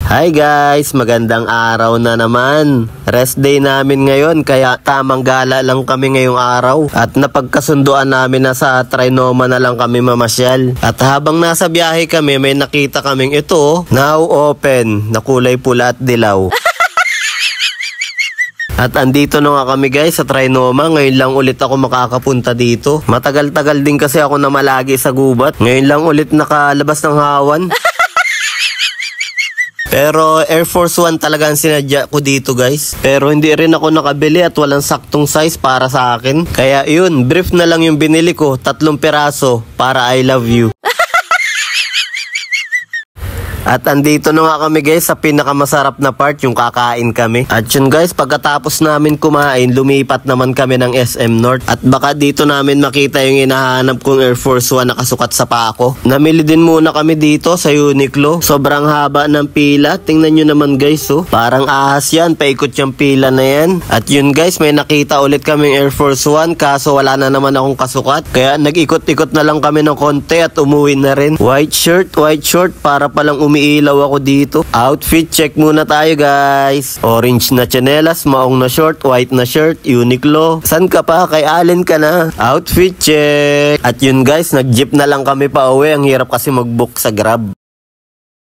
Hi guys, magandang araw na naman. Rest day namin ngayon kaya tamang gala lang kami ngayong araw. At napagkasunduan namin na sa Trinoma na lang kami mamasyal. At habang nasa biyahe kami may nakita kaming ito, now open, na kulay pula at dilaw. At andito na nga kami guys sa Trinoma. Ngayon lang ulit ako makakapunta dito. Matagal-tagal din kasi ako na malagi sa gubat. Ngayon lang ulit nakalabas ng hawan. Pero Air Force 1 talaga ang sinadya ko dito guys. Pero hindi rin ako nakabili at walang saktong size para sa akin. Kaya yun, brief na lang yung binili ko. 3 piraso para I love you. At andito na nga kami guys sa pinakamasarap na part, yung kakain kami. At yun guys, pagkatapos namin kumain, lumipat naman kami ng SM North. At baka dito namin makita yung hinahanap kong Air Force 1 na kasukat sa paa ko. Namili din muna kami dito sa Uniqlo. Sobrang haba ng pila. Tingnan nyo naman guys, oh. Parang ahas yan, paikot yung pila na yan. At yun guys, may nakita ulit kaming Air Force 1 kaso wala na naman akong kasukat. Kaya nag-ikot-ikot na lang kami ng konti at umuwi na rin. White shirt, para palang umiilaw ako dito. Outfit check muna tayo guys. Orange na tsinelas, maong na short, white na shirt, Uniqlo. San ka pa? Kay Allen ka na. Outfit check. At yun guys, nag-jeep na lang kami pa uwi. Ang hirap kasi mag-book sa Grab.